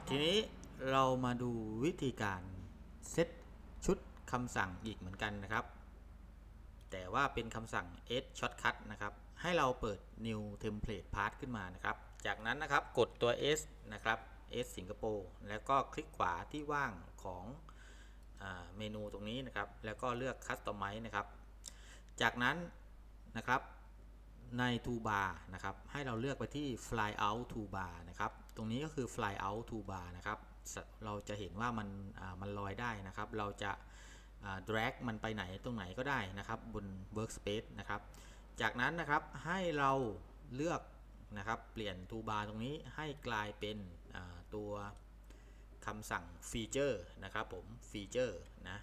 ทีนี้เรามาดูวิธีการเซตชุดคำสั่งอีกเหมือนกันนะครับแต่ว่าเป็นคำสั่ง s shortcut นะครับให้เราเปิด new template path ขึ้นมานะครับจากนั้นนะครับกดตัว s นะครับ s สิงคโปร์แล้วก็คลิกขวาที่ว่างของเมนูตรงนี้นะครับแล้วก็เลือก customize นะครับจากนั้นนะครับใน toolbar นะครับให้เราเลือกไปที่ fly out toolbar นะครับตรงนี้ก็คือ fly out toolbar นะครับเราจะเห็นว่ามันลอยได้นะครับเราจะdrag มันไปไหนตรงไหนก็ได้นะครับบน workspace นะครับจากนั้นนะครับให้เราเลือกนะครับเปลี่ยน toolbar ตรงนี้ให้กลายเป็นตัวคำสั่งฟีเจอร์นะครับผมฟีเจอร์นะ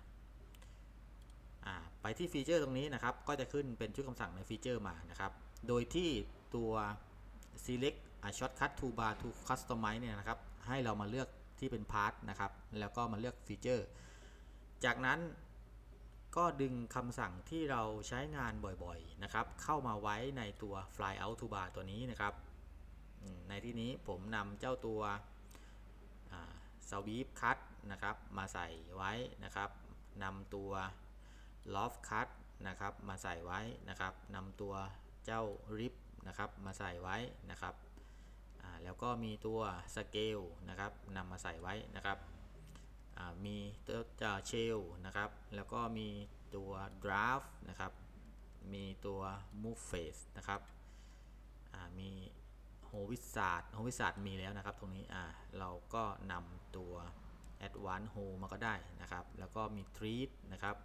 ไปที่ฟีเจอร์ตรงนี้นะครับก็จะขึ้นเป็นชุดคำสั่งในฟีเจอร์มานะครับโดยที่ตัว select shortcut toolbar to customize เนี่ยนะครับให้เรามาเลือกที่เป็น part นะครับแล้วก็มาเลือกฟีเจอร์จากนั้นก็ดึงคำสั่งที่เราใช้งานบ่อยๆนะครับเข้ามาไว้ในตัว fly out toolbar ตัวนี้นะครับในที่นี้ผมนำเจ้าตัวsweep cut นะครับมาใส่ไว้นะครับนำตัว loft cut นะครับมาใส่ไว้นะครับนำตัวเจ้า rip นะครับมาใส่ไว้นะครับแล้วก็มีตัว scale นะครับนำมาใส่ไว้นะครับมีตัวเชลนะครับแล้วก็มีตัว draft นะครับมีตัว move face นะครับมี hold wizard มีแล้วนะครับตรงนี้เราก็นำตัว advanced hold มาก็ได้นะครับแล้วก็มี treat นะครับ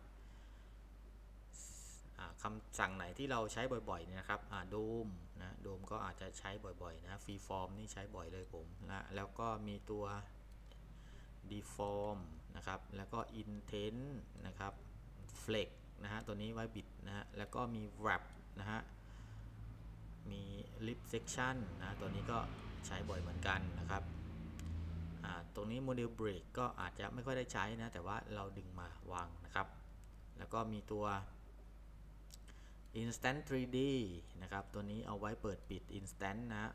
คำสั่งไหนที่เราใช้บ่อยๆเนี่ยนะครับโดมนะโดมก็อาจจะใช้บ่อยๆนะฟรีฟอร์มนี่ใช้บ่อยเลยผมนะแล้วก็มีตัว deform นะครับแล้วก็ intent นะครับ flex นะฮะตัวนี้ไว้บิดนะฮะแล้วก็มี wrap นะฮะมี lip section นะตัวนี้ก็ใช้บ่อยเหมือนกันนะครับตรงนี้ model break ก็อาจจะไม่ค่อยได้ใช้นะแต่ว่าเราดึงมาวางนะครับแล้วก็มีตัว instant 3D นะครับตัวนี้เอาไว้เปิดปิด instant นะ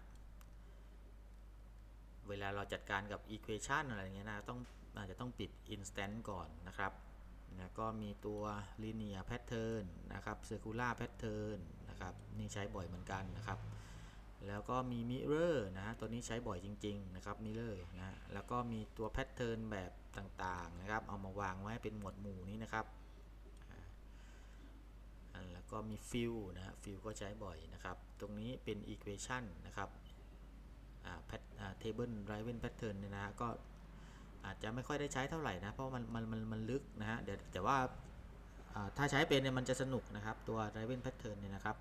เวลาเราจัดการกับ equation อะไรเงี้ยนะอาจจะต้องปิด instant ก่อนนะครับแล้วก็มีตัว linear pattern นะครับ circular pattern นะครับนี่ใช้บ่อยเหมือนกันนะครับแล้วก็มี mirror นะตัวนี้ใช้บ่อยจริงๆนะครับ mirror นะแล้วก็มีตัว pattern แบบต่างๆนะครับเอามาวางไว้เป็นหมวดหมู่นี้นะครับแล้วก็มี fill นะ fill ก็ใช้บ่อยนะครับตรงนี้เป็น equation นะครับtable driven pattern เนี่ยนะก็อาจจะไม่ค่อยได้ใช้เท่าไหร่นะเพราะมันลึกนะฮะเดี๋ยวแต่ว่าถ้าใช้เป็นเนี่ยมันจะสนุกนะครับตัว driven pattern เนี่ยนะครับ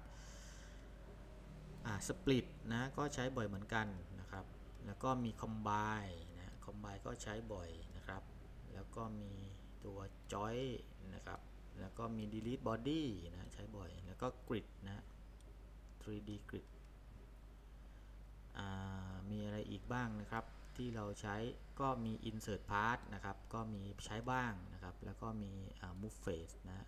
split นะก็ใช้บ่อยเหมือนกันนะครับแล้วก็มี combine นะ combine ก็ใช้บ่อยนะครับแล้วก็มีตัว joint นะครับแล้วก็มี delete body นะใช้บ่อยแล้วก็ grid นะ 3D gridมีอะไรอีกบ้างนะครับที่เราใช้ก็มี insert part นะครับก็มีใช้บ้างนะครับแล้วก็มีmove face นะ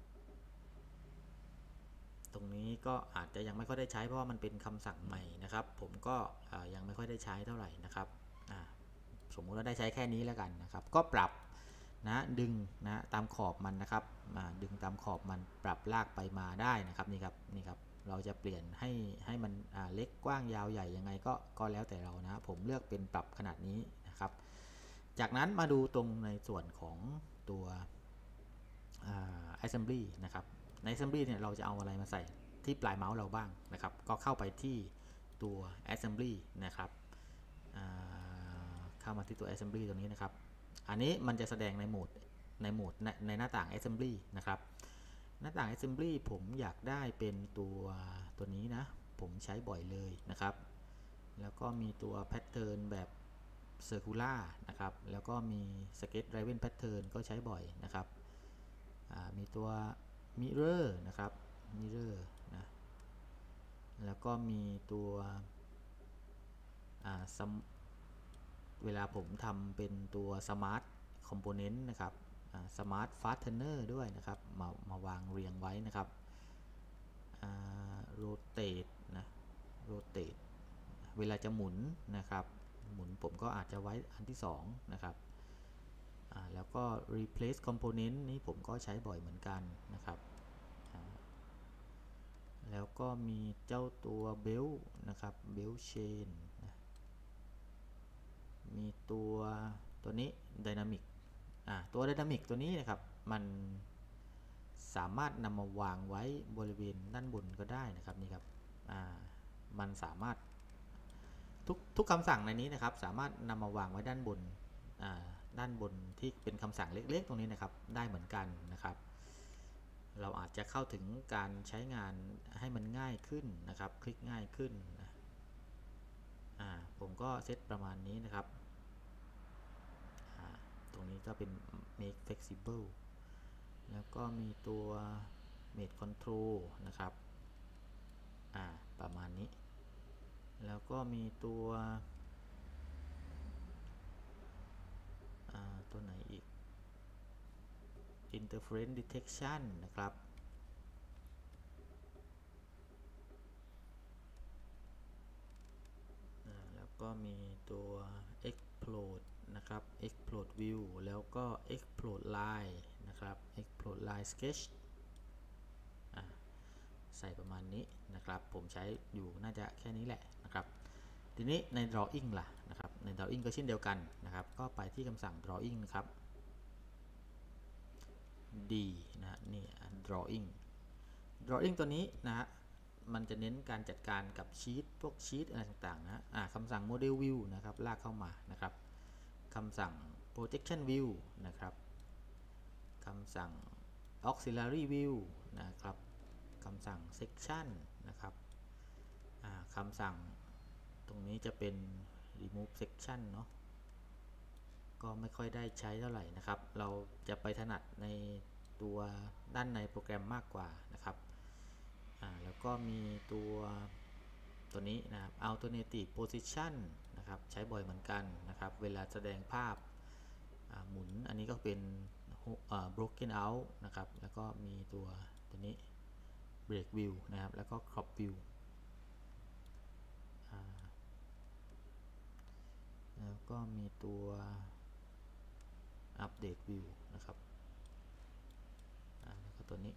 ตรงนี้ก็อาจจะยังไม่ค่อยได้ใช้เพราะว่ามันเป็นคำสั่งใหม่นะครับผมก็ยังไม่ค่อยได้ใช้เท่าไหร่นะครับสมมุติว่าได้ใช้แค่นี้แล้วกันนะครับก็ปรับนะดึงนะตามขอบมันนะครับดึงตามขอบมันปรับลากไปมาได้นะครับนี่ครับเราจะเปลี่ยนให้มันเล็กกว้างยาวใหญ่ยังไงก็แล้วแต่เรานะผมเลือกเป็นปรับขนาดนี้นะครับจากนั้นมาดูตรงในส่วนของตัว assembly นะครับใน assembly เนี่ยเราจะเอาอะไรมาใส่ที่ปลายเมาส์เราบ้างนะครับก็เข้าไปที่ตัว assembly นะครับเข้ามาที่ตัว assembly ตรงนี้นะครับอันนี้มันจะแสดงในโหมดในหน้าต่าง assembly นะครับหน้าต่าง assembly ผมอยากได้เป็นตัวนี้นะผมใช้บ่อยเลยนะครับแล้วก็มีตัว pattern แบบ circular นะครับแล้วก็มี sketch driven pattern ก็ใช้บ่อยนะครับมีตัว mirror นะครับ mirror นะแล้วก็มีตัวเวลาผมทำเป็นตัว smart component นะครับsmart fastener ด้วยนะครับมาวางเรียงไว้นะครับrotate นะ rotate เวลาจะหมุนนะครับหมุนผมก็อาจจะไว้อันที่2นะครับแล้วก็ replace component นี้ผมก็ใช้บ่อยเหมือนกันนะครับแล้วก็มีเจ้าตัว belt นะครับ belt chain นะมีตัวนี้ dynamic ตัว dynamic ตัวนี้นะครับมันสามารถนำมาวางไว้บริเวณด้านบนก็ได้นะครับนี่ครับมันสามารถทุกคำสั่งในนี้นะครับสามารถนำมาวางไว้ด้านบนที่เป็นคำสั่งเล็กๆตรงนี้นะครับได้เหมือนกันนะครับเราอาจจะเข้าถึงการใช้งานให้มันง่ายขึ้นนะครับคลิกง่ายขึ้นนะผมก็เซตประมาณนี้นะครับตรงนี้ก็เป็น make flexible แล้วก็มีตัว made control นะครับประมาณนี้แล้วก็มีตัวไหนอีก interference detection นะครับแล้วก็มีตัว explode นะครับ explode view แล้วก็ explode line นะครับ explode line sketch ใส่ประมาณนี้นะครับผมใช้อยู่น่าจะแค่นี้แหละนะครับทีนี้ใน drawing ล่ะนะครับใน drawing ก็เช่นเดียวกันนะครับก็ไปที่คำสั่ง drawing นะครับ D นะนี่ drawing ตัวนี้นะฮะมันจะเน้นการจัดการกับชีตพวกชีตอะไรต่างๆนะคำสั่ง model view นะครับลากเข้ามานะครับคำสั่ง projection view นะครับคำสั่ง auxiliary view นะครับคำสั่ง section นะครับคำสั่งตรงนี้จะเป็น remove section เนาะก็ไม่ค่อยได้ใช้เท่าไหร่นะครับเราจะไปถนัดในตัวด้านในโปรแกรมมากกว่านะครับแล้วก็มีตัวนี้นะครับ alternative position นะครับใช้บ่อยเหมือนกันนะครับเวลาแสดงภาพหมุนอันนี้ก็เป็น broken out นะครับแล้วก็มีตัวนี้ break view นะครับแล้วก็ crop view แล้วก็มีตัว update view นะครับแล้วก็ตัวนี้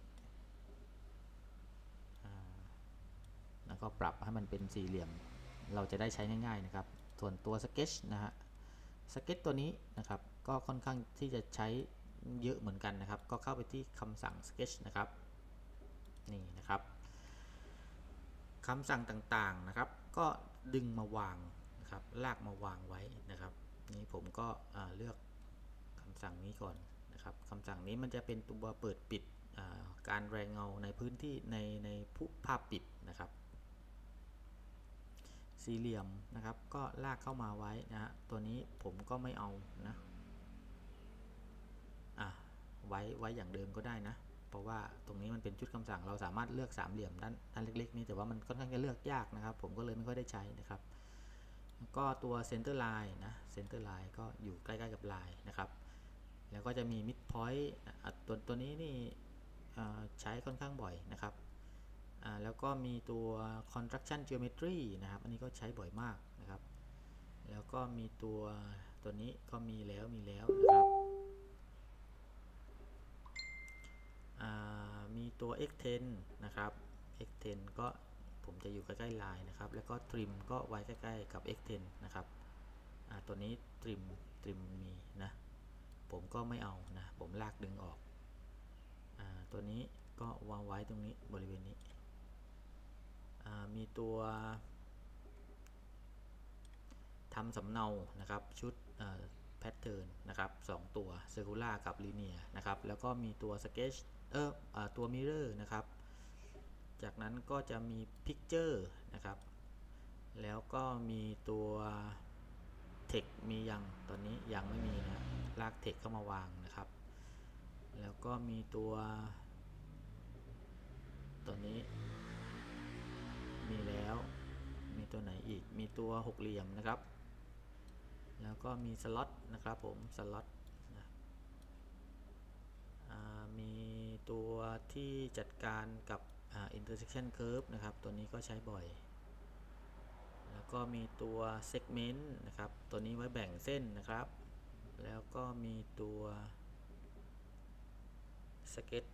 แล้วก็ปรับให้มันเป็นสี่เหลี่ยมเราจะได้ใช้ง่ายๆนะครับส่วนตัว sketch นะฮะ sketch ตัวนี้นะครับก็ค่อนข้างที่จะใช้เยอะเหมือนกันนะครับก็เข้าไปที่คำสั่ง sketch นะครับนี่นะครับคำสั่งต่างๆนะครับก็ดึงมาวางนะครับลากมาวางไว้นะครับนี่ผมก็เลือกคำสั่งนี้ก่อนนะครับคำสั่งนี้มันจะเป็นตัวเปิดปิดการแรงเงาในพื้นที่ในภาพปิดนะครับสี่เหลี่ยมนะครับก็ลากเข้ามาไว้นะฮะตัวนี้ผมก็ไม่เอานะไว้อย่างเดิมก็ได้นะเพราะว่าตรงนี้มันเป็นชุดคำสั่งเราสามารถเลือกสามเหลี่ยมด้านเล็กๆนี้แต่ว่ามันค่อนข้างจะเลือกยากนะครับผมก็เลยไม่ค่อยได้ใช้นะครับก็ตัว center line นะ center line ก็อยู่ใกล้ๆกับ line นะครับแล้วก็จะมี mid point ตัวนี้นี่ใช้ค่อนข้างบ่อยนะครับแล้วก็มีตัว construction geometry นะครับอันนี้ก็ใช้บ่อยมากนะครับแล้วก็มีตัวนี้ก็มีแล้วนะครับมีตัว x10 นะครับ x10 ก็ผมจะอยู่ใกล้ๆ line นะครับแล้วก็ trim ก็ไว้ใกล้ๆกับ x10 นะครับตัวนี้ trim มีนะผมก็ไม่เอานะผมลากดึงออกตัวนี้ก็วางไว้ตรงนี้บริเวณนี้มีตัวทำสำเนานะครับชุดแพทเทิร์นนะครับ2ตัว circular กับ linear นะครับแล้วก็มีตัว sketch ตัว mirror นะครับจากนั้นก็จะมี picture นะครับแล้วก็มีตัว text มียังตอนนี้ยังไม่มีนะลาก text เข้ามาวางนะครับแล้วก็มีตัวนี้มีแล้วมีตัวไหนอีกมีตัวหกเหลี่ยมนะครับแล้วก็มีสล็อตนะครับผมสล็อตนะมีตัวที่จัดการกับintersection curve นะครับตัวนี้ก็ใช้บ่อยแล้วก็มีตัว segment นะครับตัวนี้ไว้แบ่งเส้นนะครับแล้วก็มีตัว sketch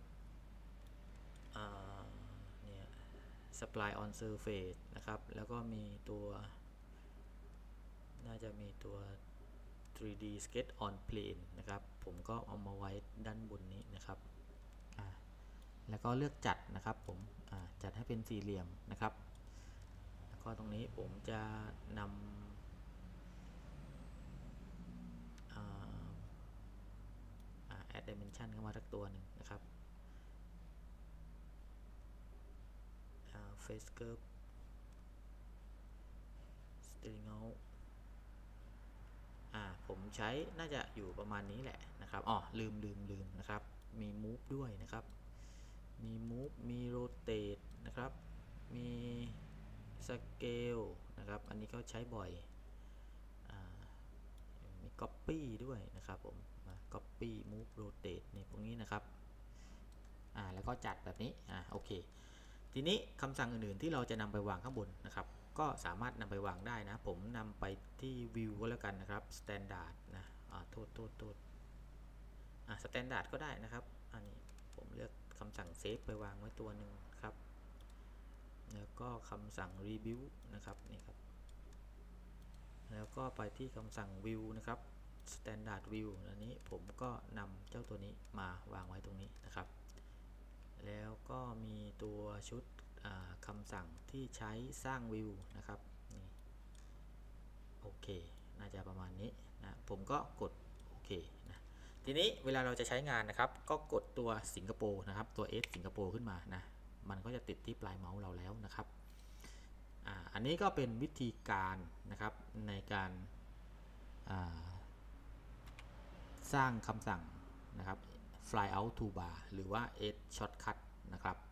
เนี่ย supply on surface นะครับแล้วก็มีตัวน่าจะมีตัว 3D sketch on plane นะครับผมก็เอามาไว้ด้านบนนี้นะครับแล้วก็เลือกจัดนะครับผมจัดให้เป็นสี่เหลี่ยมนะครับแล้วก็ตรงนี้ผมจะนำadd dimension เข้ามาสักตัวหนึ่งนะครับ face curve steering out ผมใช้น่าจะอยู่ประมาณนี้แหละนะครับลืมนะครับมี move ด้วยนะครับมี move มี rotate นะครับมี scale นะครับอันนี้ก็ใช้บ่อยมี copy ด้วยนะครับผมcopy move rotate นี่พวกนี้นะครับแล้วก็จัดแบบนี้โอเคทีนี้คำสั่งอื่นๆที่เราจะนำไปวางข้างบนนะครับก็สามารถนำไปวางได้นะผมนำไปที่ view ก็แล้วกันนะครับ standard นะโทษstandard ก็ได้นะครับอันนี้ผมเลือกคำสั่ง save ไปวางไว้ตัวหนึ่งครับแล้วก็คำสั่ง rebuild นะครับนี่ครับแล้วก็ไปที่คำสั่ง view นะครับ standard view อันนี้ผมก็นำเจ้าตัวนี้มาวางไว้ตรงนี้นะครับแล้วก็มีตัวชุดคำสั่งที่ใช้สร้างวิวนะครับนี่โอเคน่าจะประมาณนี้นะผมก็กดโอเคนะทีนี้เวลาเราจะใช้งานนะครับก็กดตัวสิงคโปร์นะครับตัว S สิงคโปร์ขึ้นมานะมันก็จะติดที่ปลายเมาส์เราแล้วนะครับอันนี้ก็เป็นวิธีการนะครับในการสร้างคำสั่งนะครับ fly out to bar หรือว่า S shortcut นะครับ